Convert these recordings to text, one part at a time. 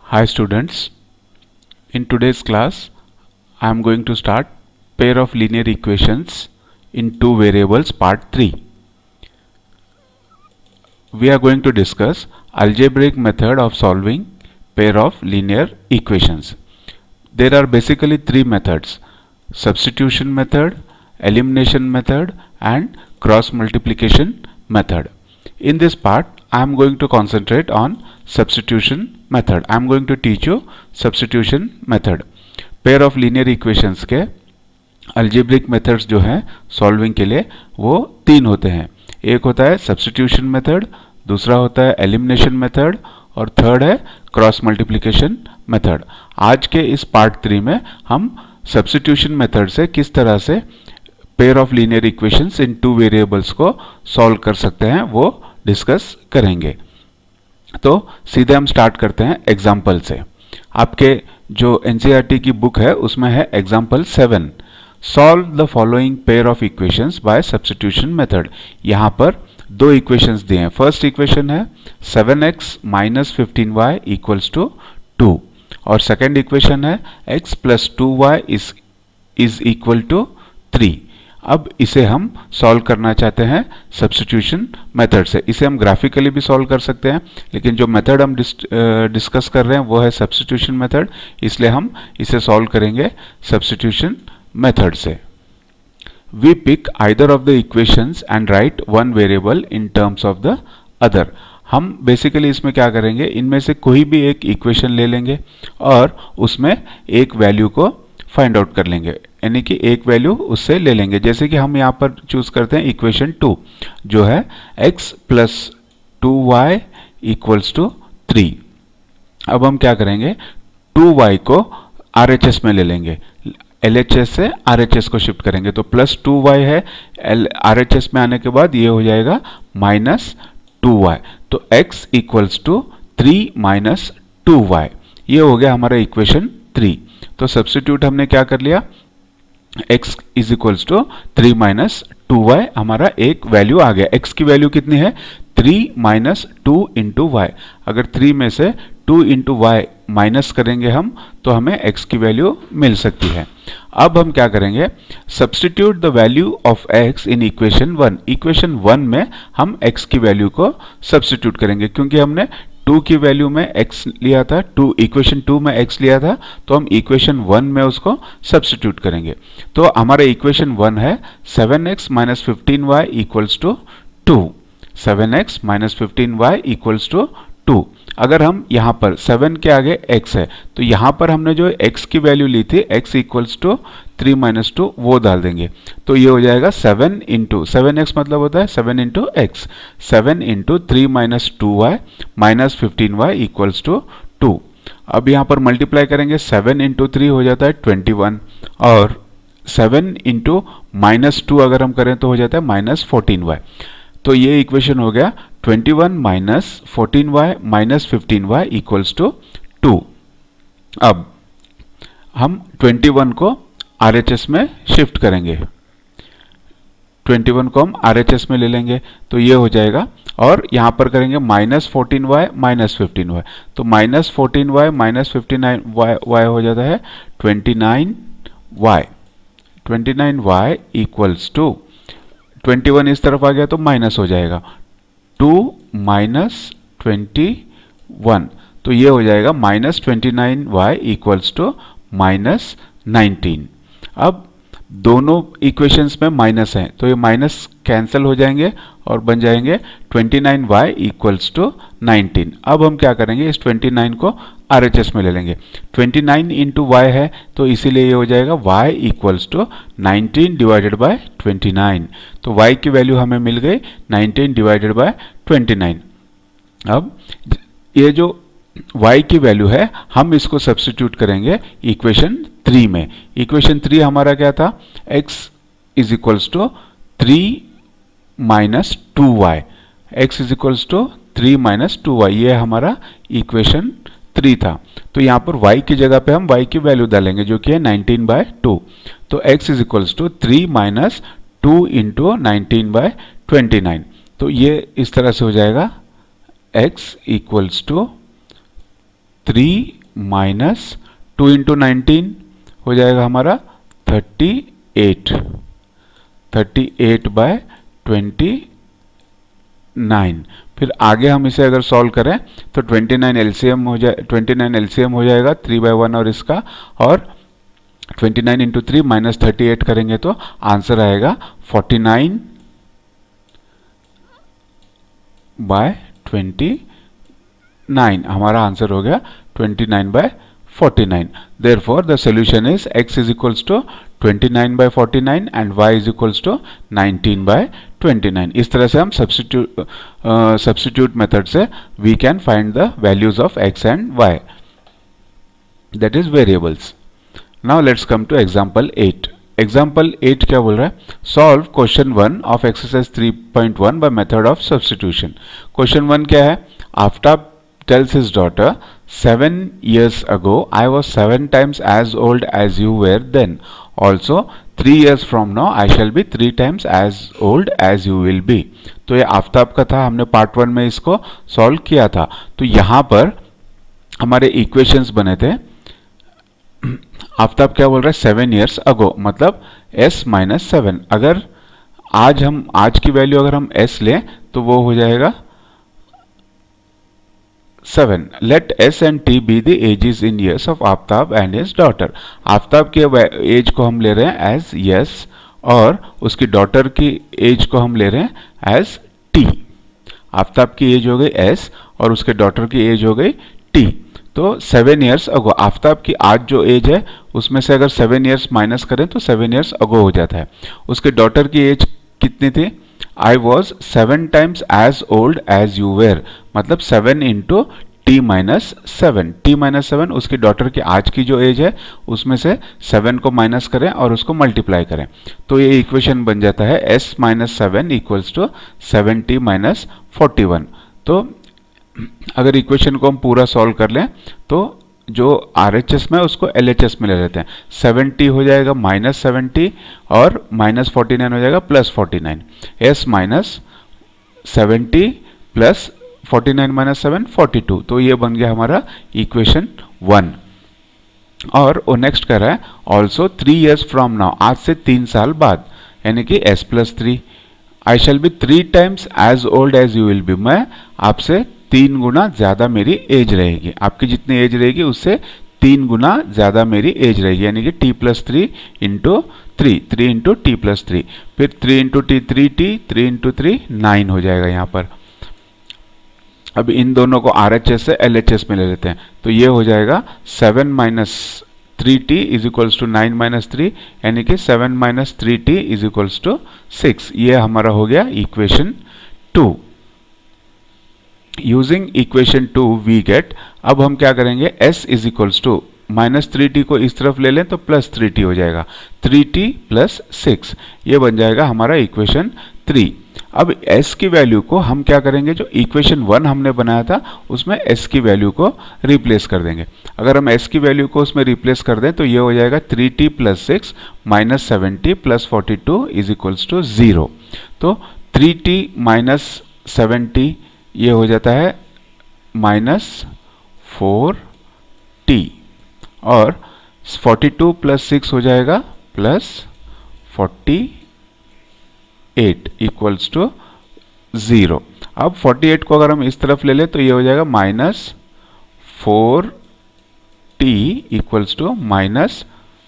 Hi students, in today's class I am going to start pair of linear equations in two variables part 3. We are going to discuss algebraic method of solving pair of linear equations. There are basically three methods: substitution method, elimination method and cross multiplication method. In this part I am going to concentrate on substitution method. I am going to teach you substitution method. Pair of linear equations के algebraic methods जो हैं solving के लिए वो तीन होते हैं. एक होता है सब्स्टिट्यूशन मेथड, दूसरा होता है एलिमिनेशन मेथड और थर्ड है क्रॉस मल्टीप्लिकेशन मेथड. आज के इस पार्ट 3 में हम सब्स्टिट्यूशन मेथड से किस तरह से pair of linear equations in two variables को सॉल्व कर सकते हैं वो डिस्कस करेंगे. तो सीधे हम स्टार्ट करते हैं एग्जाम्पल से. आपके जो एनसीईआरटी की बुक है उसमें है example 7, solve the following pair of equations by substitution method. यहाँ पर दो इक्वेशंस दिए हैं. फर्स्ट इक्वेशन है 7x minus 15y equals to 2 और सेकेंड इक्वेशन है x plus 2y is equal to 3. अब इसे हम सॉल्व करना चाहते हैं सब्स्टिट्यूशन मेथड से. इसे हम ग्राफिकली भी सॉल्व कर सकते हैं, लेकिन जो मेथड हम डिस्कस कर रहे हैं वो है सब्स्टिट्यूशन मेथड, इसलिए हम इसे सॉल्व करेंगे सब्स्टिट्यूशन मेथड से. We pick either of the equations and write one variable in terms of the other. हम बेसिकली इसमें क्या करेंगे, इनमें से कोई भी एक इक्वेशन ले लेंगे और उसमें एक वैल्यू को फाइंड आउट कर लेंगे, यानी कि एक वैल्यू उससे ले लेंगे. जैसे कि हम यहाँ पर चूज करते हैं इक्वेशन 2 जो है x plus 2y equals to 3. अब हम क्या करेंगे, 2y को RHS में ले लेंगे, LHS से RHS को शिफ्ट करेंगे. तो प्लस 2y है, RHS में आने के बाद ये हो जाएगा माइनस 2y. तो x equals to 3 minus 2y. ये हो गया हमारा इक्वेशन 3. तो सब्स्टिट्यूट हमने क्या कर लिया, x is equals to 3 minus 2y हमारा एक वैल्यू आ गया. x की वैल्यू कितनी है, 3 माइनस 2 इंटू वाई. अगर 3 में से 2 इंटू वाई माइनस करेंगे हम तो हमें x की वैल्यू मिल सकती है. अब हम क्या करेंगे, substitute the value of x in equation 1. Equation 1 में हम x की वैल्यू को सब्स्टिट्यूट करेंगे, क्योंकि हमने 2 की वैल्यू में x लिया था, इक्वेशन 2 में x लिया था, तो हम इक्वेशन 1 में उसको सब्स्टिट्यूट करेंगे. तो हमारा इक्वेशन 1 है 7x minus 15y equals to 2. 7x minus 15y equals to 2. अगर हम यहाँ पर 7 के आगे x है तो यहाँ पर हमने जो x की वैल्यू ली थी x इक्वल्स टू 3 माइनस 2 वो डाल देंगे. तो ये हो जाएगा 7 इंटू 7x मतलब होता है 7 into x. 7 into 3 minus 2y minus 15y equals to 2. अब यहाँ पर मल्टीप्लाई करेंगे, 7 इंटू 3 हो जाता है 21 और 7 इंटू माइनस 2 अगर हम करें तो हो जाता है माइनस 14y. तो ये इक्वेशन हो गया 21 minus 14y minus 15y equals to 2. अब हम 21 को RHS में शिफ्ट करेंगे, 21 को हम RHS में ले लेंगे तो ये हो जाएगा. और यहाँ पर करेंगे माइनस 14y माइनस 15y, तो माइनस 14y माइनस 59y हो जाता है 29y. 29y इक्वल्स टू 21 इस तरफ आ गया तो माइनस हो जाएगा 2 माइनस 21, तो ये हो जाएगा माइनस 29y इक्वल्स टू माइनस 19. अब दोनों इक्वेशंस में माइनस हैं तो ये माइनस कैंसिल हो जाएंगे और बन जाएंगे 29y इक्वल्स टू 19. अब हम क्या करेंगे, इस 29 को RHS में ले लेंगे. 29 इंटू y है तो इसीलिए ये हो जाएगा y equals to 19 divided by 29. तो y की वैल्यू हमें मिल गई 19 डिवाइडेड बाय 29. अब ये जो y की वैल्यू है हम इसको सब्स्टिट्यूट करेंगे इक्वेशन 3 में. इक्वेशन 3 हमारा क्या था, x is equals to 3 minus 2y. x is equals to 3 minus 2y, ये हमारा इक्वेशन 3 था. तो यहाँ पर y की जगह पे हम y की वैल्यू डालेंगे जो कि है 19/2. तो x is equals to 3 minus 2 into 19/29. तो ये इस तरह से हो जाएगा x equals to 3 minus 2 into 19 हो जाएगा हमारा 38, 38/29। फिर आगे हम इसे अगर सॉल्व करें तो 29 एलसीएम हो जाए, 29 एलसीएम हो जाएगा 3/1 और इसका, और 29 इंटू 3 माइनस 38 करेंगे तो आंसर आएगा 49/29। हमारा आंसर हो गया 29/49। Therefore, the solution is x is equals to 29/49 and y is equals to 19/29. इस तरह से हम substitute method से we can find the values of x and y, that is variables. Now let's come to example 8. Example 8 क्या बोल रहा है? Solve question 1 of exercise 3.1 by method of substitution. Question 1 क्या है? Aftab tells his daughter, 7 years ago I was 7 times as old as you were then. Also 3 years from now I shall be 3 times as old as you will be. तो ये आफ्ताब का था, हमने part 1 में इसको solve किया था। तो यहाँ पर हमारे इक्वेशंस बने थे। आफ्ताब क्या बोल रहा है? 7 years ago, मतलब s माइनस 7। अगर आज की वैल्यू अगर हम s लें तो वो हो जाएगा 7. Let s and t be the ages in years of Aftab and his daughter. Aftab के एज को हम ले रहे हैं एज yes और उसकी डॉटर की एज को हम ले रहे हैं एज t. आफ्ताब की एज हो गई s और उसके डॉटर की एज हो गई t. तो 7 years ago, आफ्ताब की आज जो एज है उसमें से अगर 7 years माइनस करें तो 7 years ago हो जाता है। उसके डॉटर की एज कितनी थी? I was 7 times as old as you were, मतलब 7 into t minus 7। t minus 7 उसकी डॉटर की आज की जो एज है उसमें से 7 को माइनस करें और उसको मल्टीप्लाई करें तो ये इक्वेशन बन जाता है s minus 7 equals to 7t minus 41। तो अगर इक्वेशन को हम पूरा सॉल्व कर लें तो जो RHS में उसको LHS में ले लेते हैं। 7t हो जाएगा माइनस 7t और माइनस 49 हो जाएगा plus 49। s minus 7t plus 49 minus 7 42। तो ये बन गया हमारा इक्वेशन 1। और वो नेक्स्ट कर रहा है ऑल्सो 3 years फ्रॉम नाउ, आज से 3 साल बाद, यानी कि s plus 3। I shall be 3 times as old as you will be, मैं आपसे 3 गुना ज्यादा मेरी एज रहेगी। आपकी जितनी एज रहेगी उससे 3 गुना ज्यादा मेरी एज रहेगी, यानी कि t plus 3 into 3 into T plus 3, फिर 3 इंटू टी 3t, 3 इंटू 3 9 हो जाएगा यहाँ पर। अब इन दोनों को RHS से LHS में ले लेते हैं तो ये हो जाएगा 7 minus 3t is equals to 9 minus 3, यानी कि 7 minus 3t is equals to 6। ये हमारा हो गया equation 2। Using equation 2 we get, अब हम क्या करेंगे, s इज इक्वल्स टू माइनस 3t को इस तरफ ले लें तो प्लस 3t हो जाएगा, 3t प्लस 6, ये बन जाएगा हमारा इक्वेशन 3। अब s की वैल्यू को हम क्या करेंगे, जो इक्वेशन 1 हमने बनाया था उसमें s की वैल्यू को रिप्लेस कर देंगे। अगर हम s की वैल्यू को उसमें रिप्लेस कर दें तो ये हो जाएगा 3t plus 6 minus 7t plus 42 is equals to 0। तो 3t माइनस 7t ये हो जाता है माइनस 4t और 42 प्लस 6 हो जाएगा प्लस 48 इक्वल्स टू 0। अब 48 को अगर हम इस तरफ ले लें तो ये हो जाएगा माइनस 4t इक्वल्स टू माइनस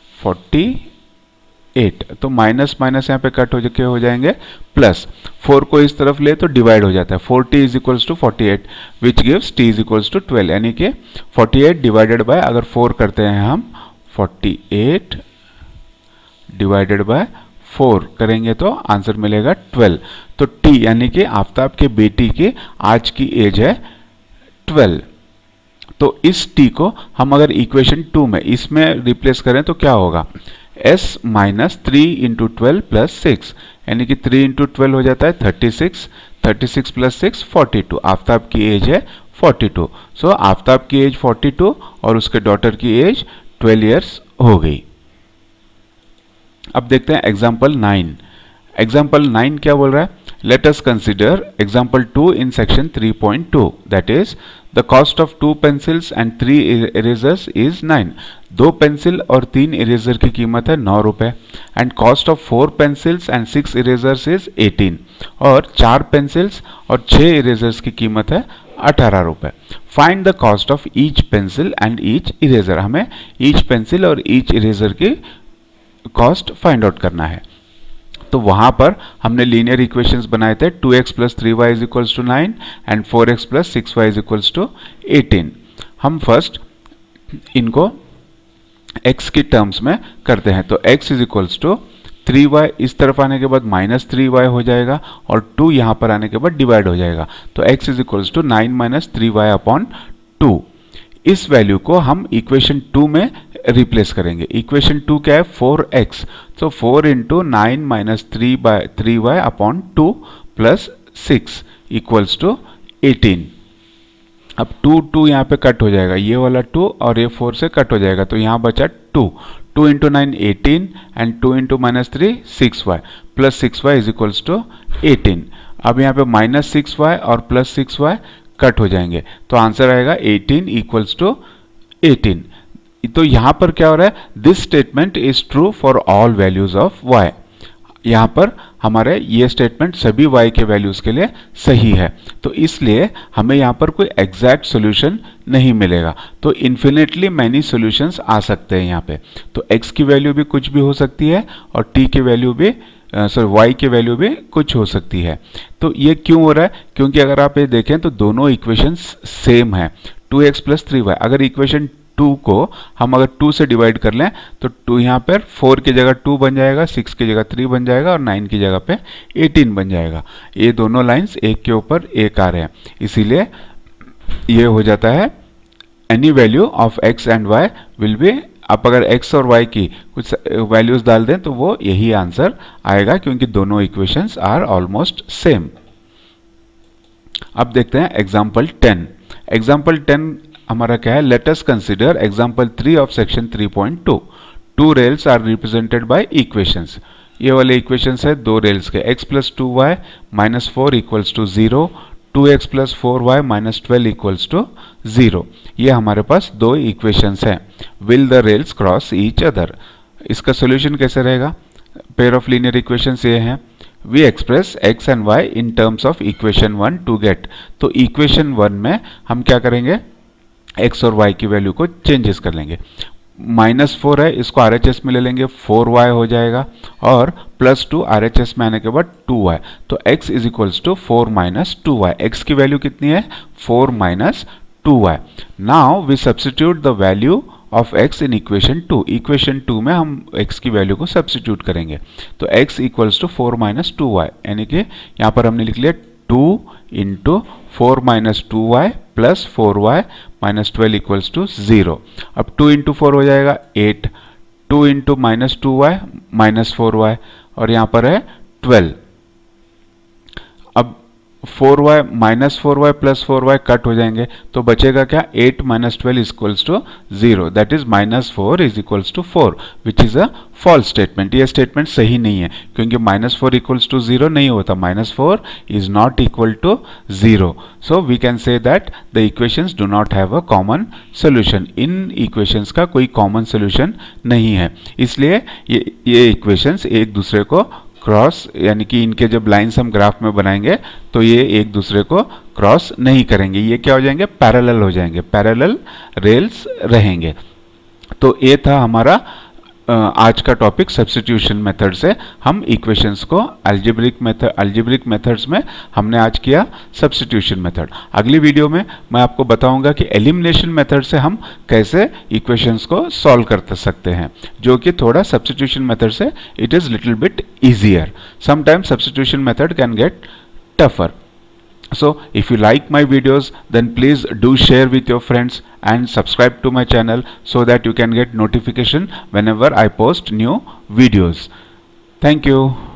48। तो माइनस माइनस यहाँ पे कट हो जाएंगे, प्लस 4 को इस तरफ ले तो डिवाइड हो जाता है, 4t is equals to 48 which gives t is equals to 12, यानी कि 48 डिवाइडेड बाय, अगर 4 करते हैं हम 48 डिवाइडेड बाय 4 करेंगे तो आंसर मिलेगा 12। तो t यानी कि आफ्ताब के बेटी की आज की एज है 12। तो इस t को हम अगर इक्वेशन 2 में इसमें रिप्लेस करें तो क्या होगा, s माइनस 3 इंटू 12 प्लस 6, यानी कि 3 इंटू 12 हो जाता है 36, 36 प्लस 6 42। आफ्ताब की एज है 42। सो आफ्ताब की एज 42 और उसके डॉटर की एज 12 इयर्स हो गई। अब देखते हैं एग्जाम्पल 9। एग्जाम्पल 9 क्या बोल रहा है, let us consider example 2 in section 3.2, that is the cost of 2 pencils and 3 erasers is 9। 2 pencil और 3 इरेजर की कीमत है 9 रुपए। And cost of 4 pencils and 6 erasers is 18। और 4 पेंसिल्स और 6 इरेजर्स की कीमत है 18 रुपए। Find the cost of each pencil and each eraser. हमें ईच पेंसिल और ईच इरेजर की कॉस्ट फाइंड आउट करना है। तो वहां पर हमने लीनियर इक्वेशंस बनाए थे 2x plus 3y is equals to 9 and 4x plus 6y is equals to 18। हम फर्स्ट इनको x की टर्म्स में करते हैं। तो x is equals to 3y, इस तरफ आने के बाद माइनस 3y हो जाएगा और 2 यहां पर आने के बाद डिवाइड हो जाएगा। तो x is equals to 9 minus 3y upon 2। इस वैल्यू को हम इक्वेशन 2 में रिप्लेस करेंगे। इक्वेशन 2 क्या है? 4x। तो 4 into 9 minus 3y upon 2 plus 6 equals to 18। अब 2 यहाँ पे कट हो जाएगा, ये वाला 2 और ये 4 से कट हो जाएगा, तो यहाँ बचा 2। 2 into 9 18 and 2 into minus 3 6y plus 6y is equals to 18। अब यहाँ पे माइनस 6y और प्लस 6y कट हो जाएंगे, तो आंसर आएगा 18 इक्वल्स टू 18। तो यहां पर क्या हो रहा है? This statement is true for all values of y। यहां पर हमारे ये स्टेटमेंट सभी y के वैल्यूज के लिए सही है, तो इसलिए हमें यहां पर कोई एग्जैक्ट सॉल्यूशन नहीं मिलेगा। तो इन्फिनिटली मैनी सॉल्यूशंस आ सकते हैं यहाँ पे। तो x की वैल्यू भी कुछ भी हो सकती है और t की वैल्यू भी y की वैल्यू भी कुछ हो सकती है। तो ये क्यों हो रहा है? क्योंकि अगर आप ये देखें तो दोनों इक्वेशंस सेम है, 2x प्लस 3y। अगर इक्वेशन 2 को हम अगर 2 से डिवाइड कर लें तो 2 यहाँ पर 4 की जगह 2 बन जाएगा, 6 की जगह 3 बन जाएगा और 9 की जगह पे 18 बन जाएगा। ये दोनों लाइंस एक के ऊपर एक आ रहे हैं, इसीलिए ये हो जाता है any value of x and y will be. आप अगर x और y की कुछ वैल्यूज डाल दें तो वो यही आंसर आएगा, क्योंकि दोनों इक्वेशंस आर ऑलमोस्ट सेम। अब देखते हैं एग्जाम्पल 10। एग्जाम्पल 10 हमारा क्या है? Let us consider example 3 of section 3.2। 2 rails are represented by equations. ये वाले इक्वेशंस है 2 रेल्स के। x plus 2y minus 4 equals to 0, 2x plus 4y minus 12 equals to 0। ये हमारे पास 2 इक्वेशंस हैं। Will the rails cross each other? इसका solution कैसे रहेगा? पेयर ऑफ लीनियर इक्वेशंस ये हैं। We express x and y in terms of equation 1 to get. तो इक्वेशन 1 में हम क्या करेंगे? x और y की वैल्यू को चेंजेस कर लेंगे। माइनस 4 है, इसको RHS में ले लेंगे, 4y हो जाएगा, और प्लस 2 RHS में आने के बाद 2y। तो x is equals to 4 minus 2y। x की वैल्यू कितनी है? 4 minus 2y। Now we substitute the value of x in equation 2। Equation 2 में हम x की वैल्यू को सब्स्टिट्यूट करेंगे, तो x equals to 4 minus 2y, यानी कि यहाँ पर हमने लिख लिया 2 into 4 minus 2y plus 4y minus 12 equals to 0। अब 2 इंटू 4 हो जाएगा 8, 2 into minus 2y minus 4y, और यहाँ पर है 12। अब 4y minus 4y plus 4y cut हो जाएंगे, तो बचेगा क्या? 8 minus 12 equals to 0, that is minus 4 is equals to 4, which is a false statement. ये स्टेटमेंट सही नहीं है, क्योंकि माइनस 4 इक्वल्स टू 0 नहीं होता। Minus 4 is not equal to 0, so we can say that the equations do not have a common solution. इन equations का कोई कॉमन सोल्यूशन नहीं है, इसलिए ये इक्वेशंस एक दूसरे को क्रॉस, यानी कि इनके जब लाइंस हम ग्राफ में बनाएंगे तो ये एक दूसरे को क्रॉस नहीं करेंगे। ये क्या हो जाएंगे? पैरेलल हो जाएंगे, पैरेलल रेल्स रहेंगे। तो ये था हमारा आज का टॉपिक। सब्स्टिट्यूशन मेथड से हम इक्वेशंस को अलजेब्रिक मेथड्स में हमने आज किया सब्स्टिट्यूशन मेथड। अगली वीडियो में मैं आपको बताऊंगा कि एलिमिनेशन मेथड से हम कैसे इक्वेशंस को सॉल्व कर सकते हैं, जो कि थोड़ा सब्स्टिट्यूशन मेथड से it is little bit easier. Sometimes substitution method can get tougher. So if you like my videos, then please do share with your friends and subscribe to my channel so that you can get notification whenever I post new videos. Thank you.